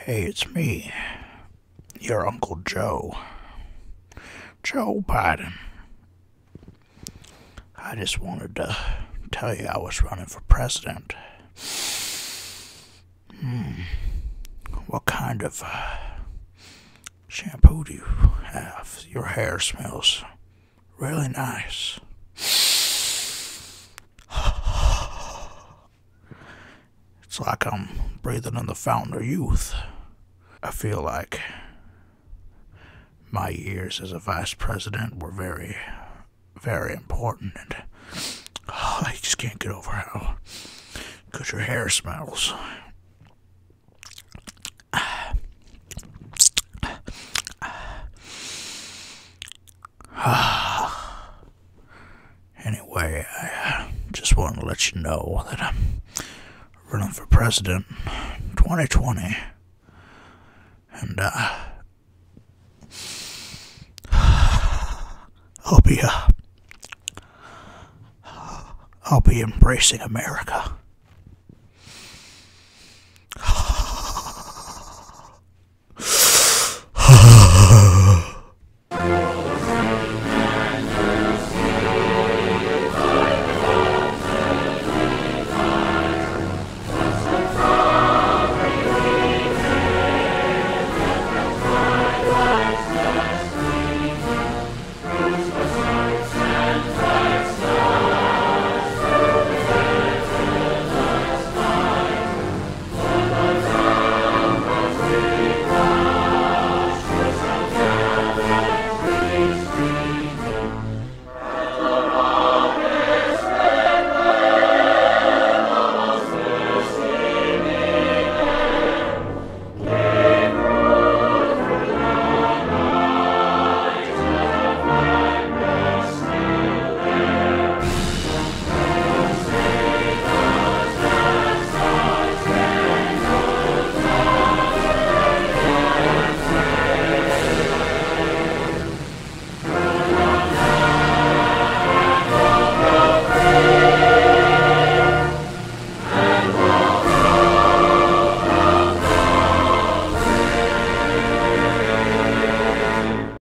Hey, it's me, your Uncle Joe. Joe Biden. I just wanted to tell you I was running for president. What kind of shampoo do you have? Your hair smells really nice. It's like I'm breathing in the fountain of youth. I feel like my years as a vice president were very, very important, and I just can't get over how good your hair smells. Anyway, I just wanted to let you know that I'm running for president 2020, and I'll be embracing America.